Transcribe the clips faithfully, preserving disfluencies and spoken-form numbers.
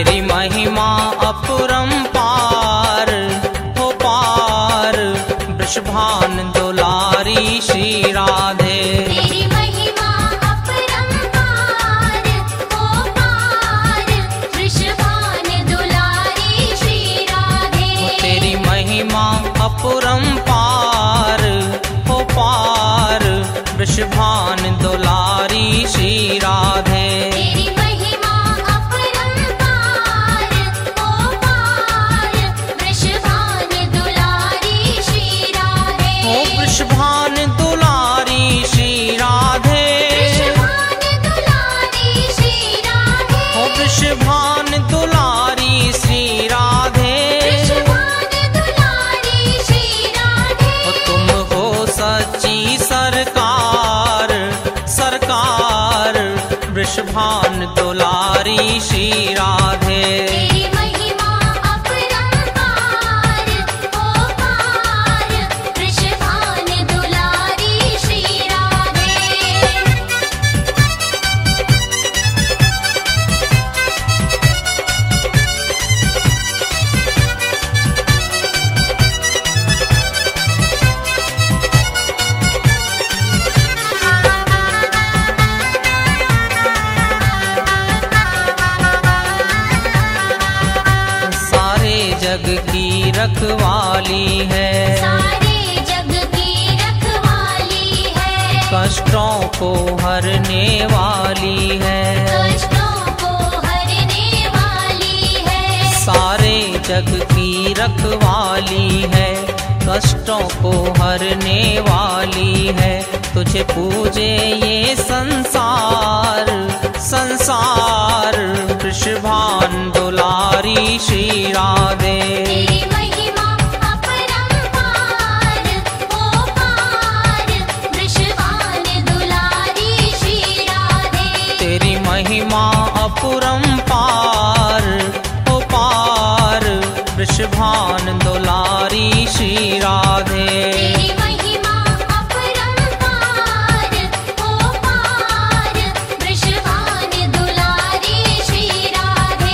तेरी महिमा अपरंपार हो पार, वृषभान दुलारी श्री राधे। तेरी महिमा अपरंपार हो पार, वृषभान दुलारी श्री राधे। तेरी महिमा अपरंपार हो पार, वृषभान दुलारी श्री राधे। तेरी महिमा अपरंपार हो पार, वृषभान दुलारी श्री राधे। हो वृषभान दुलारी श्री राधे, वृषभान दुलारी श्री राधे। हो वृषभान दुलारी श्री राधे। वृषभान दुलारी श्री राधे। हो तुम हो सच्ची सरकार सरकार, वृषभान दुलारी श्री राधे। तेरी महिमा अपरंपार हो पार, वृषभान दुलारी श्री राधे। सारे जग की रखवाली है, सारे जग की रखवाली है। कष्टों को हरने वाली है। कष्टों को हरने वाली है। सारे जग की रखवाली है, कष्टों को हरने वाली है। तुझे पूजे ये संसार संसार, वृषभान दुलारी श्री राधे। तेरी महिमा अपरंपार हो पार, वृषभान दुलारी श्री राधे। तेरी महिमा अपरंपार हो पार, वृषभान दुलारी श्री राधे। तेरी महिमा अपरंपार हो पार, वृषभान दुलारी श्री राधे।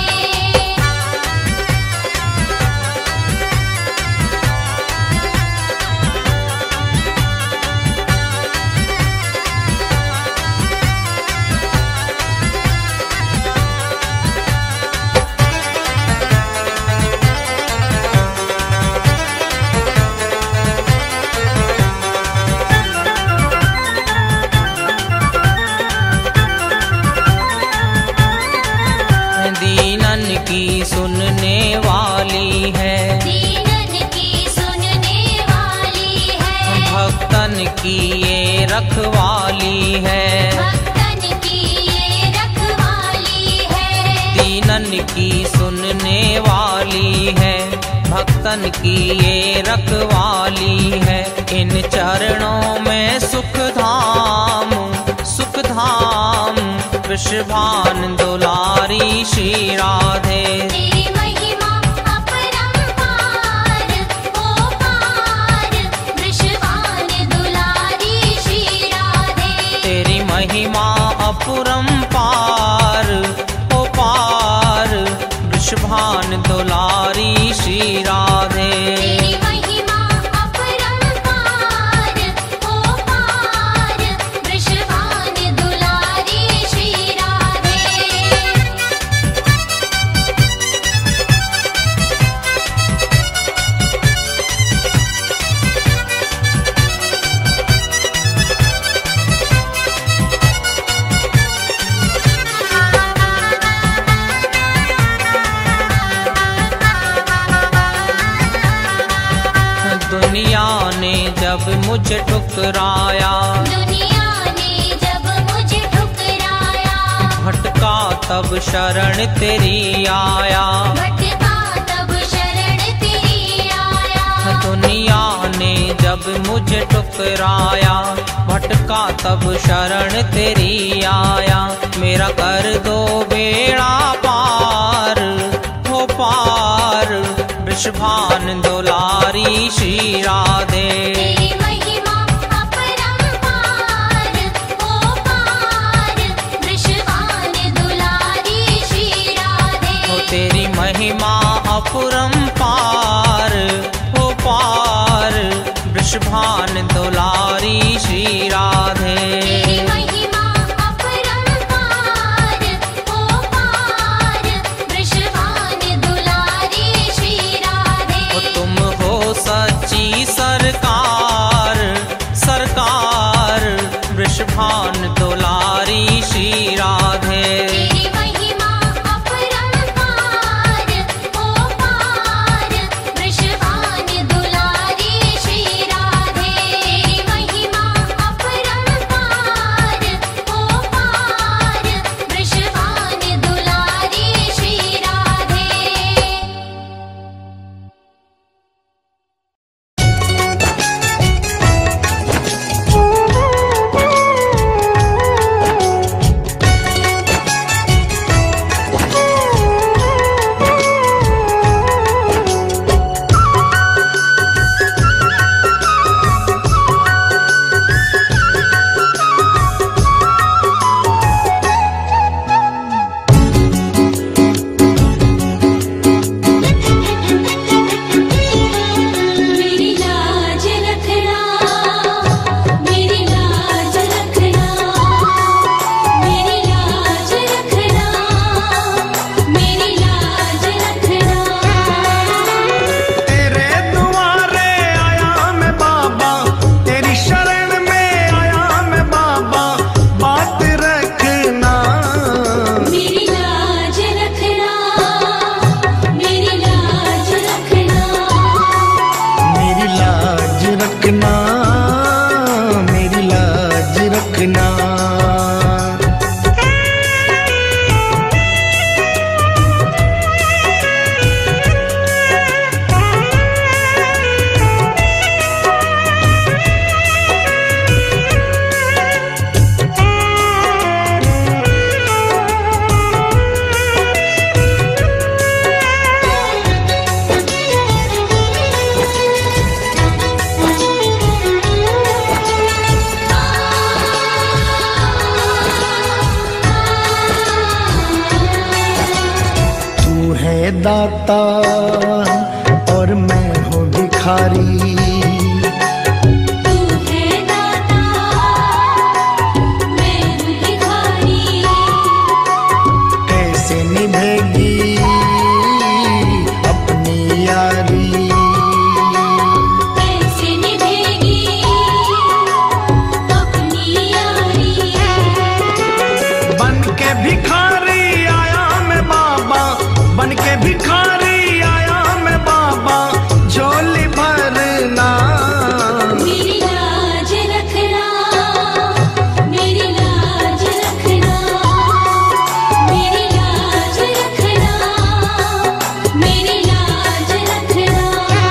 दीनन की सुनने वाली है, दीनन की सुनने वाली है। भक्तन की ये रखवाली है। भक्तन की ये रखवाली है। दीनन की सुनने वाली है, भक्तन की ये रखवाली है। इन चरणों में सुख धाम सुख धाम, वृषभान दुलारी श्री राधे। तेरी महिमा अपरंपार हो पार, वृषभान दुलारी श्री राधे। तेरी महिमा अपरंपार हो पार, वृषभान दुलारी श्री राधे। तेरी महिमा अपरंपार हो पार, वृषभान दुलारी श्री राधे। दुनिया ने जब मुझे ठुकराया, दुनिया ने जब मुझे ठुकराया। भटका तब शरण तेरी आया। भटका तब शरण तेरी आया। दुनिया ने जब मुझे ठुकराया, भटका तब शरण तेरी आया। मेरा कर दो बेड़ा पार हो पार, वृषभान दुलारी श्री राधे। तेरी महिमा अपरंपार हो पार, वृषभान दुलारी श्री राधे। अपरंपार हो पार वृषभान दुलारी श्री राधे। तेरी महिमा अपरंपार हो पार वृषभान दुलारी श्री राधे। ओ तुम हो सच्ची सरकार सरकार वृषभान दुलारी श्री राधे। तेरी महिमा अपरंपार हो पार वृषभान दुलारी श्री राधे। तेरी महिमा अपरंपार हो पार वृषभान दुलारी श्री राधे। मेरी लाज रखना मेरी लाज रखना मेरी लाज रखना मेरी लाज रखना। तेरे दुआरे आया मैं बाबा, तेरी शरण में आया मैं बाबा, बात रखना। मेरी लाज रखना मेरी लाज रखना मेरी लाज रखना, मेरी लाज रखना। तू है दाता और मैं हूँ भिखारी। तू है दाता मैं हूँ भिखारी। कैसे निभेगी अपनी यारी। कैसे निभेगी अपनी यारी। बन के भिखारी आया मैं बाबा, बन के भिखारी आया मैं बाबा, झोली भरना। मेरी लाज रखना मेरी लाज रखना मेरी लाज रखना मेरी लाज रखना।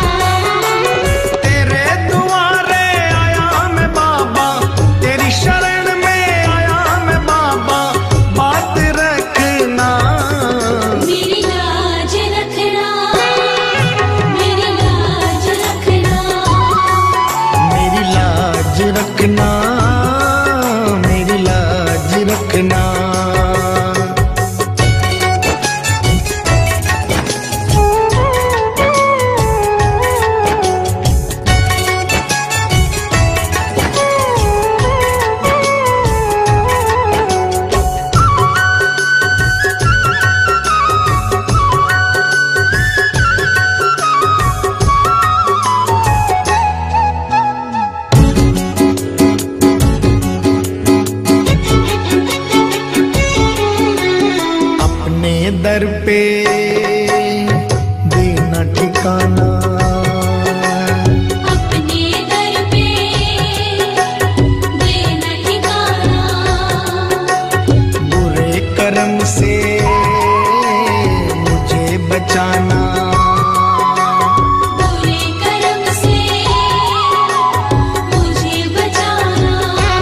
तेरे दुआरे आया मैं बाबा, तेरी शरण में आया मैं बाबा, बात रखना। मेरी लाज रखना मेरी लाज रखना मेरी लाज रखना, मेरी लाज रखना। अपने दर पे देना ठिकाना। अपने दर पे देना ठिकाना। बुरे कर्म से मुझे बचाना। बुरे कर्म से मुझे बचाना।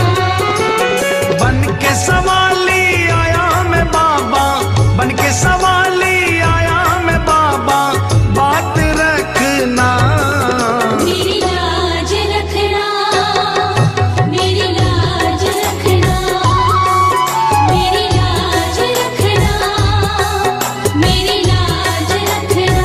बन के सवाली आया मैं बाबा, बन के सवाली आया मैं बाबा, बात रखना। मेरी लाज रखना मेरी लाज रखना मेरी लाज रखना मेरी लाज रखना।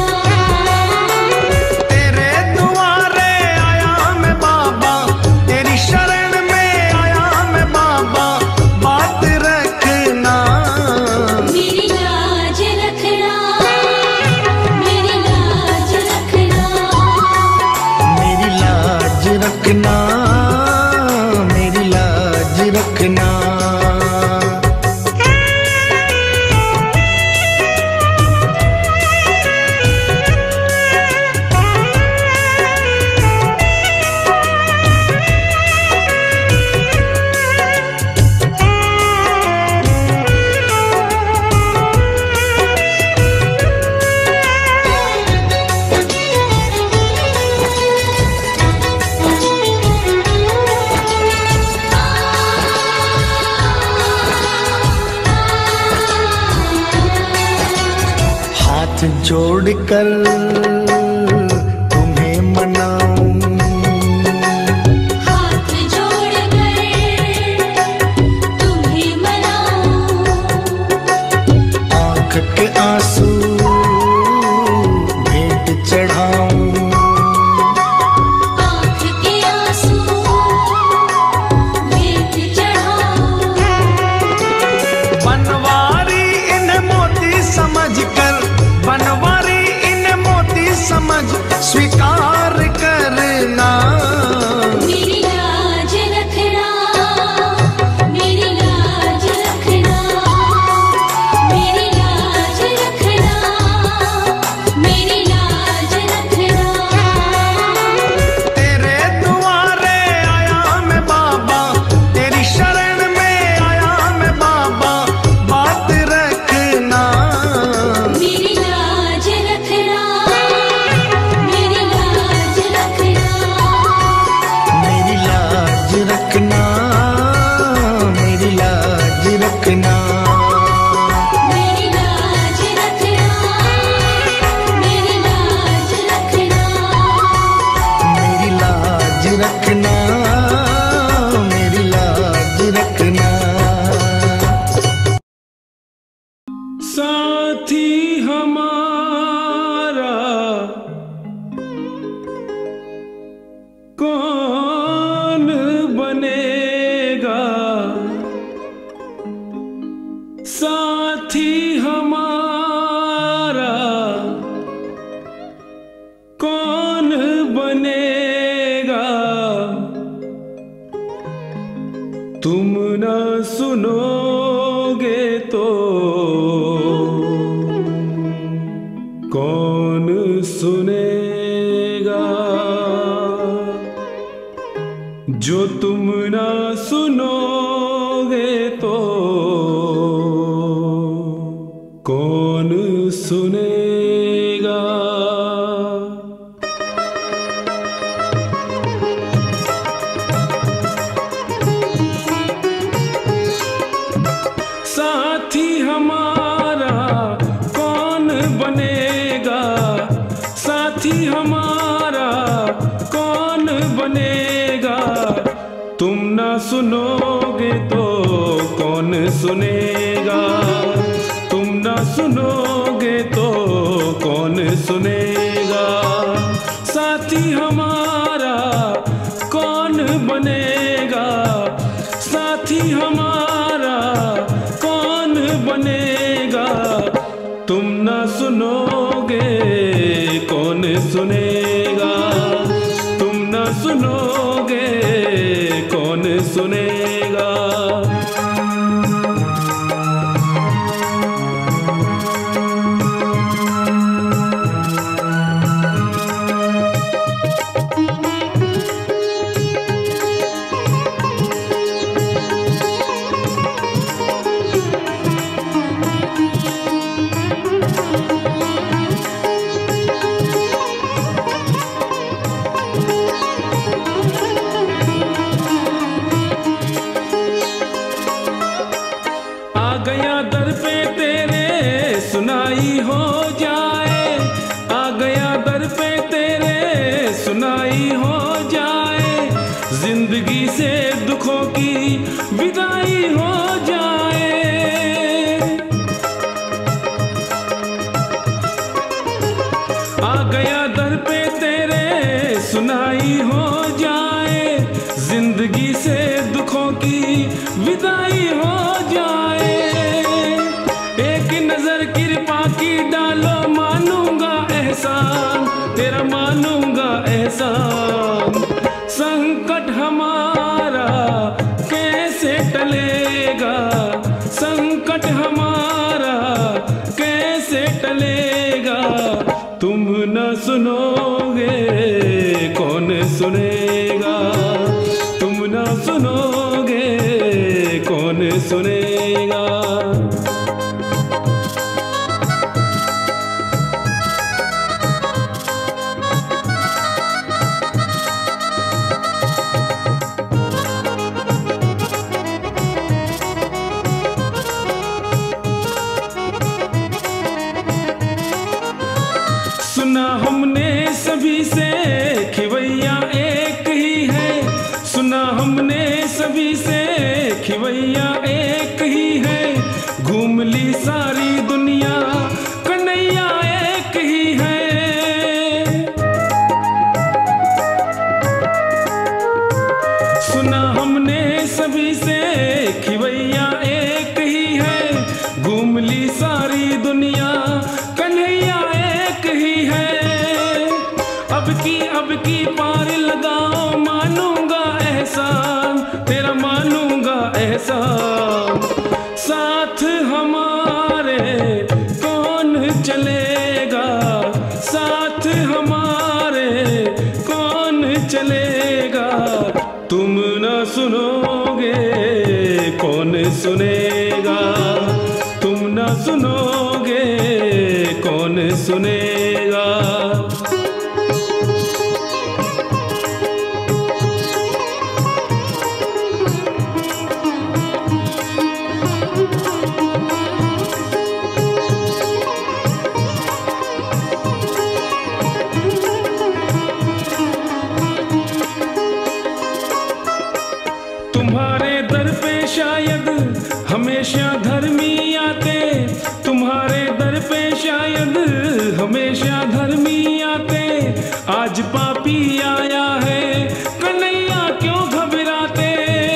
जोड़कर तुम्हें मनाऊं, हाथ जोड़कर तुम्हें मनाऊं, आँख के आंसू भेंट चढ़ाऊं, आँख के आंसू भेंट चढ़ाऊं। बनवारी इन मोती समझकर, बनवारी इन मोती समझ स्वीकार करना, मेरी लाज रखना, मेरी लाज रखना, मेरी लाज रखना, मेरी लाज रखना। तेरे दुआरे आया मैं बाबा, तेरी शरण में आया मैं बाबा, बात रखना, मेरी लाज रखना, मेरी लाज रखना, मेरी लाज रखना, मेरी लाज रखना, मेरी लाज रखना, मेरी लाज रखना। मेरी लाज रखना, मेरी लाज रखना। साथी हमारा कौन बनेगा, साथी हमारा कौन बनेगा, तुम ना सुनोगे तो कौन सुनेगा, जो तुम ना सुनोगे तो कौन सुनेगा। साथी हमारा कौन बनेगा, साथी हमारा कौन बनेगा, तुम ना सुनोगे तो कौन सुनेगा, तुम ना सुनोगे तो कौन सुनेगा। साथी हमारा कौन बनेगा, साथी हमारा कौन बनेगा, तुम ना सुनोगे कौन सुनेगा, तुम ना सुनोगे कौन सुनेगा। आ गया दर पे तेरे सुनाई हो जाए, आ गया दर पे तेरे सुनाई हो जाए, जिंदगी से दुखों की विदाई हो जाए। आ गया दर पे तेरे सुनाई हो जाए, जिंदगी से दुखों की विदाई हो जाए। एक नजर कृपा की डालो, मानूंगा एहसान तेरा, मानूंगा एहसान। संकट हमारा कैसे टलेगा, संकट हमारा कैसे टलेगा, तुम न सुनोगे कौन सुनेगा, तुम न सुनोगे कौन सुनेगा। हमने सभी से खिवैया एक ही है, सुना हमने सभी से खिवैया एक ही है। घूम ली सारी दुनिया कन्हैया एक ही है। सुना हमने सभी से खिवैया एक ही है। घूम ली सारी दुनिया कन्हैया एक ही है। अब की अब की पार लगाओ, मानूंगा एहसान तेरा, मानूंगा एहसान। साथ हमारे कौन चलेगा, साथ हमारे कौन चलेगा। तुम न सुनोगे कौन सुनेगा, तुम न सुनोगे कौन सुनेगा। तुम्हारे दर पे शायद हमेशा धर्मी आते, तुम्हारे दर पे शायद हमेशा धर्मी आते। आज पापी आया है कन्हैया क्यों घबराते।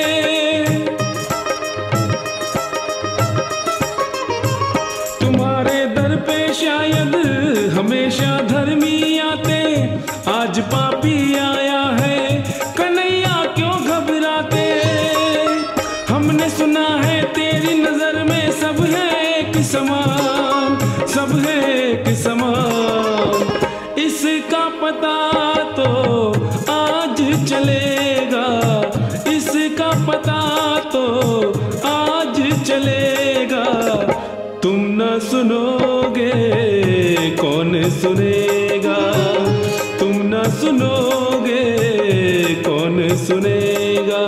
तुम्हारे दर पे शायद हमेशा धर्मी आते। आज पापी आया है कन्हैया क्यों घबराते। हमने सुना है तेरी नजर में सब है एक समान, सब है एक समान। इसका पता तो आज चलेगा, इसका पता तो आज चलेगा। तुम न सुनोगे कौन सुनेगा, तुम न सुनोगे कौन सुनेगा।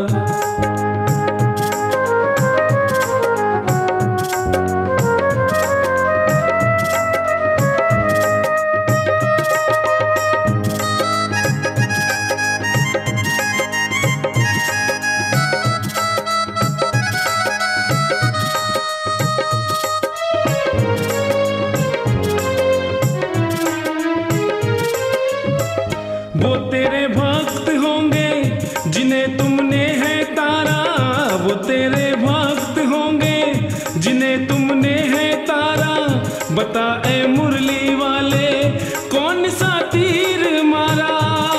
वो तेरे भक्त होंगे जिन्हें तुमने है तारा, वो तेरे भक्त होंगे जिन्हें तुमने है तारा। बता ए मुरली वाले कौन सा तीर मारा।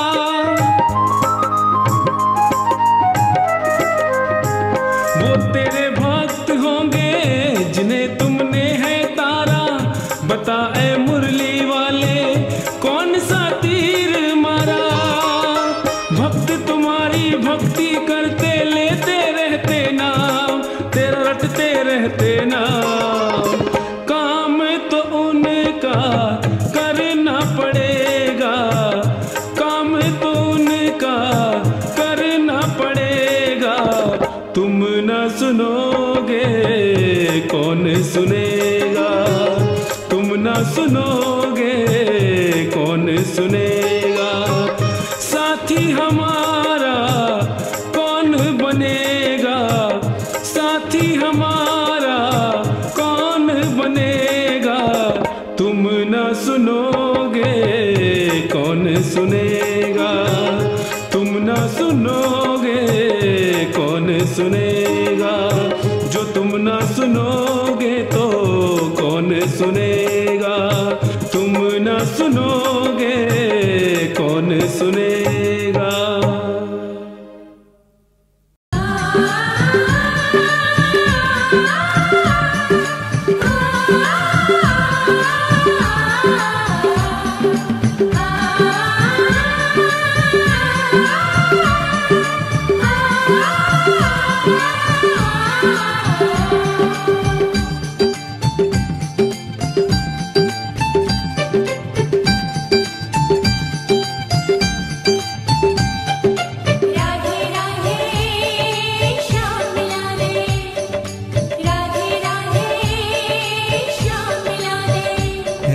वो तेरे भक्त होंगे जिन्हें तुमने है तारा। बता ए मुरली वाले कौन सा तीर मारा। भक्त तुम्हारी भक्ति करते लेते रहते नाम, तेरा रटते रहते नाम। काम तो उनका करना पड़ेगा, काम तो उनका करना पड़ेगा। तुम न सुनोगे कौन सुनेगा, तुम न सुनोगे कौन सुनेगा। साथी हमारा कौन बनेगा, साथी हमारा कौन बनेगा। तुम न सुनोगे कौन सुनेगा, तुम न सुनोगे कौन सुनेगा। जो तुम न सुनोगे तो कौन सुनेगा, तुम न सुनोगे कौन सुनेगा।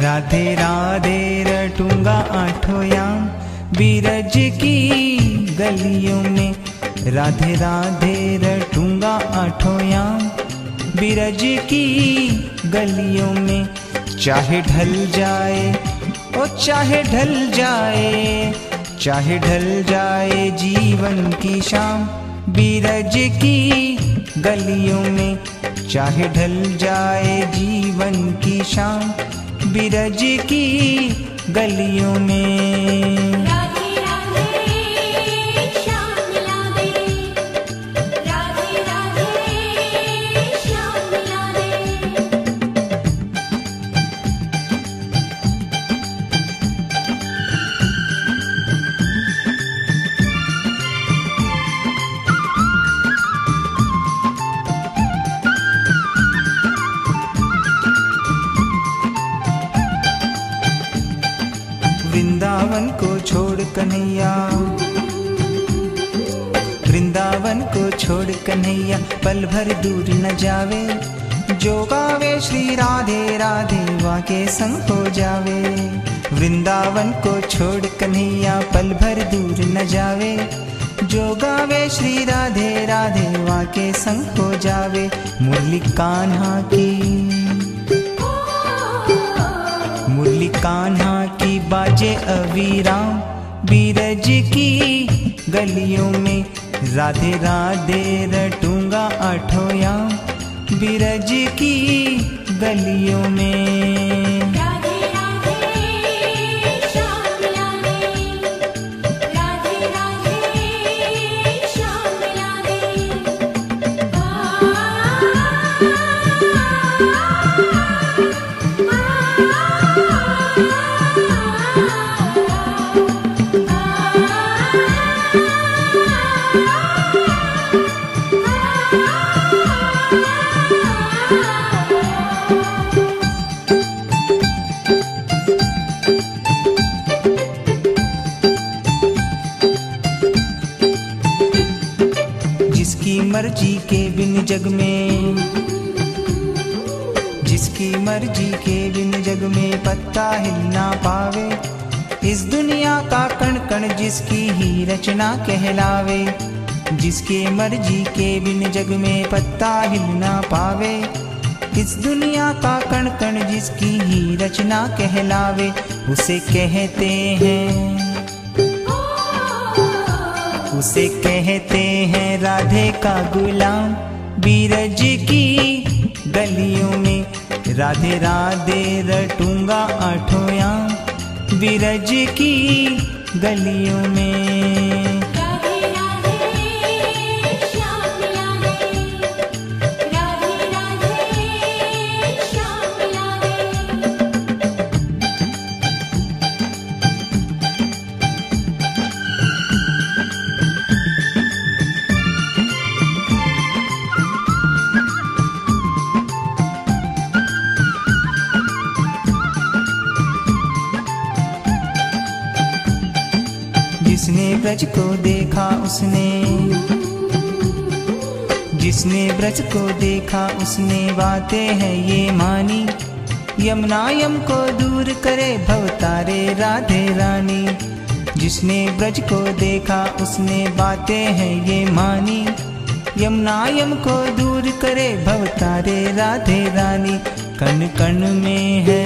राधे राधे रटूंगा आठों याम बीरज की गलियों में। राधे राधे रटूंगा आठों याम बीरज की गलियों में। चाहे ढल जाए ओ चाहे ढल जाए, चाहे ढल जाए जीवन की शाम बीरज की गलियों में। चाहे ढल जाए जीवन की शाम बीरज की गलियों में। राधे राधे श्याम मिला दे, राधे राधे श्याम मिला दे। वृंदावन को छोड़ कन्हैया, वृंदावन को छोड़ कन्हैया पल भर दूर न जावे। जो गावे श्री राधे राधे वाके संग हो जावे। वृंदावन को छोड़ कन्हैया पल भर दूर न जावे। जो गावे श्री राधे राधे वाके संग हो जावे। मुरली कान्हा की, मुरली कान्हा की बाजे अविराम बीरज की गलियों में। राधे राधे रटूंगा आठों याम बीरज की गलियों में। राधे राधे श्याम मिला दे, राधे राधे श्याम मिला दे। जिसकी मर्जी के बिन जग में, जिसकी मर्जी के बिन जग में पत्ता हिल ना पावे। इस दुनिया का कण कण जिसकी ही रचना कहलावे। जिसकी मर्जी के बिन जग में पत्ता हिल ना पावे। इस दुनिया का कण कण जिसकी ही रचना कहलावे। उसे कहते हैं, उसे कहते हैं राधे का गुलाम बीरज की गलियों में। राधे राधे रटूंगा आठों याम बीरज की गलियों में। राधे राधे श्याम मिला दे, राधे राधे श्याम मिला दे। जिसने ब्रज को देखा उसने, जिसने ब्रज को देखा उसने बातें हैं ये मानी। यमुना यम को दूर करे भवतारे राधे रानी। जिसने ब्रज को देखा उसने बातें हैं ये मानी। यमुना यम को दूर करे भवतारे राधे रानी। कण कण में है,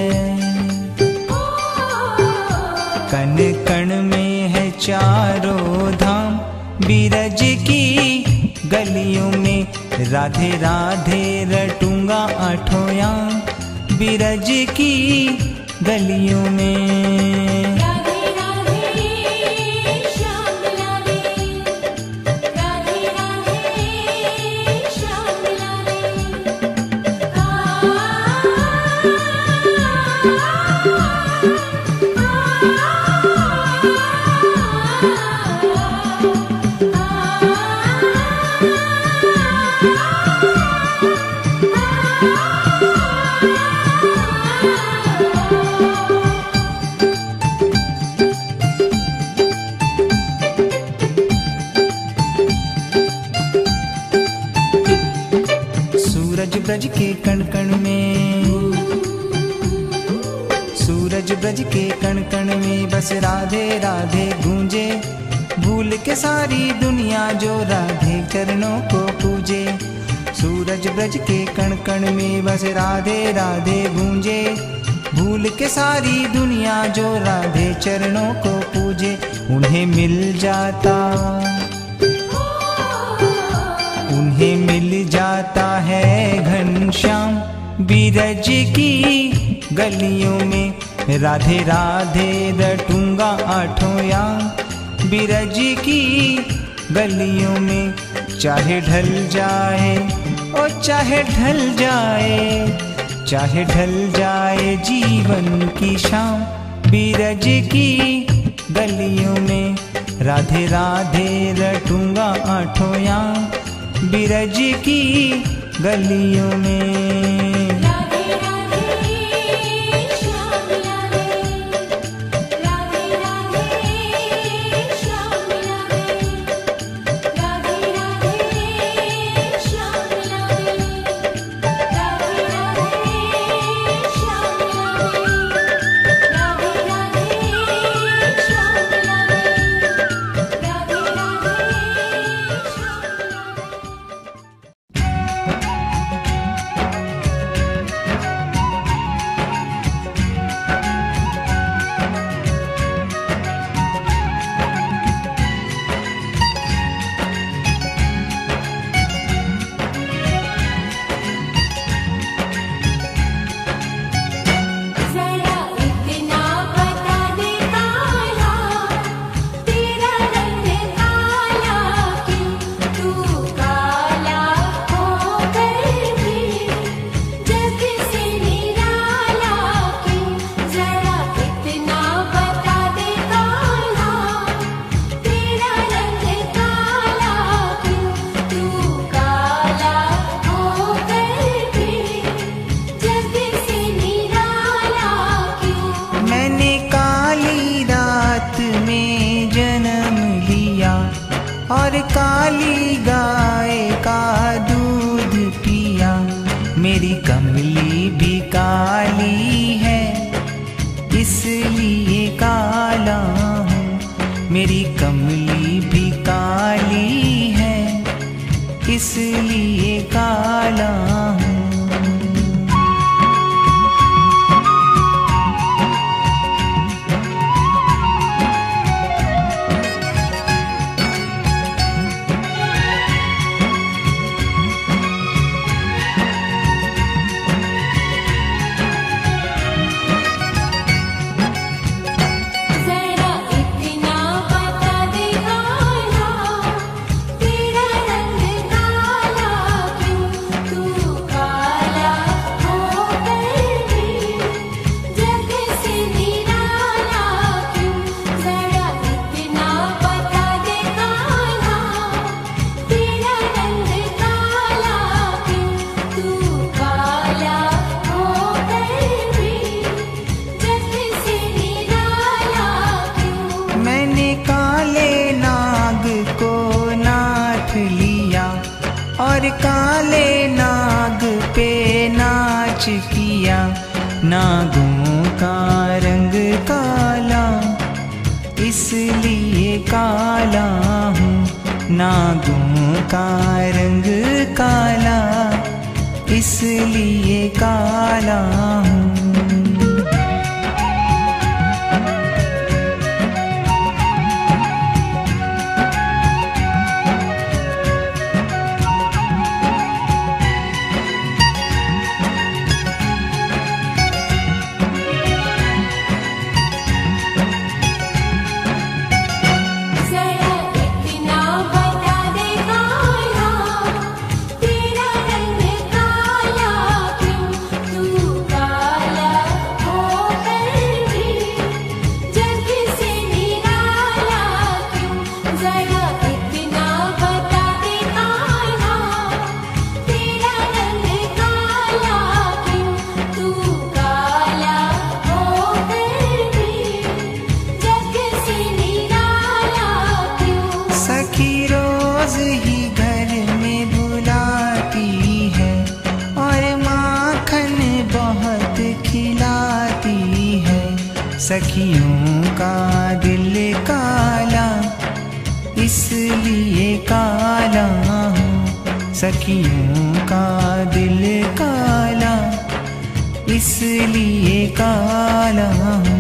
कण कण में है चारों धाम बीरज की गलियों में। राधे राधे रटूंगा आठों याम बीरज की गलियों में। राधे राधे श्याम मिला दे, राधे राधे श्याम मिला दे। सूरज ब्रज के कण कण में, ब्रज के कण कण में बस राधे राधे गूंजे, भूल के सारी दुनिया जो राधे चरणों को पूजे। सूरज ब्रज के कण कण में बस राधे राधे गूंजे, भूल के सारी दुनिया जो राधे चरणों को पूजे। उन्हें मिल जाता उन्हें मिल जाता है घनश्याम बिरज की गलियों में, राधे राधे रटूंगा आठों याम बिरज की गलियों में। चाहे ढल जाए ओ चाहे ढल जाए, चाहे ढल जाए जीवन की शाम बिरज की गलियों में, राधे राधे रटूंगा आठों याम बिरज की गलियों में। राधे राधे श्याम लागे, राधे राधे श्याम लागे, राधे राधे श्याम लागे, राधे राधे श्याम लागे, राधे राधे श्याम लागे, राधे राधे जरा इतना बता दे काला, तेरा रंग काला क्यों, तू काला होकर भी जग से निराला क्यों। जरा इतना बता दे काला, तेरा रंग काला क्यों, तू काला होकर भी जग से निराला क्यों। मैंने काली रात में जन्म लिया और काली गाय का दूध पिया, मेरी कमली भी काली है इसलिए काला हूँ। मेरी कमली भी काली है इसलिए काला हूँ। जरा इतना बता दे काला, तेरा रंग काला क्यों, तू काला होकर भी जग से निराला क्यों। जरा इतना बता दे काला, तेरा रंग काला क्यों, तू काला होकर भी जग से निराला क्यों। मैंने काले नाग को नाथ लिया और काले नाग पे नाच किया, नागों का रंग काला इसलिए काला हूँ। नागों का रंग काला इसलिए काला हूँ। जरा इतना बता दे काला, तेरा रंग काला क्यों, तू काला सखियों का दिल काला इसलिए काला हूँ, सखियों का दिल काला इसलिए काला हूँ।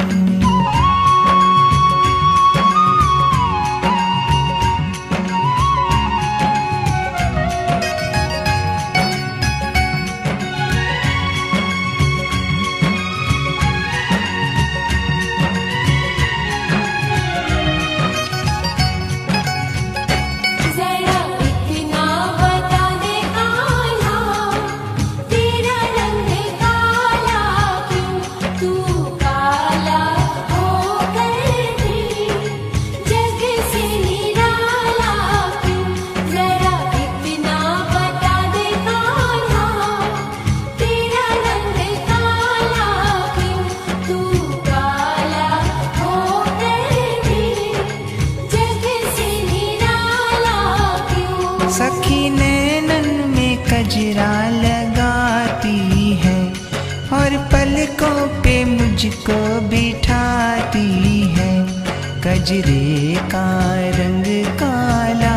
जरा इतना बता दे कान्हा, तेरा रंग काला क्यों, तू काला होकर भी जग से निराला क्यों। जरा इतना बता दे कान्हा, तेरा रंग काला क्यों, तू काला होकर भी जग से निराला क्यों। सखी नैनन में कजरा लगाती है और पलकों पे मुझको बिठाती है। कजरे का रंग काला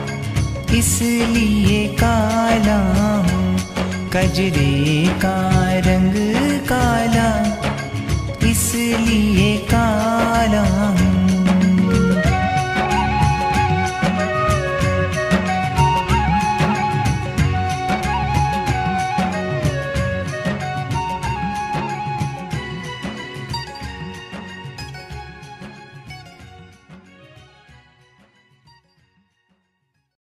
इसलिए काला हूँ, कजरे का रंग काला इसलिए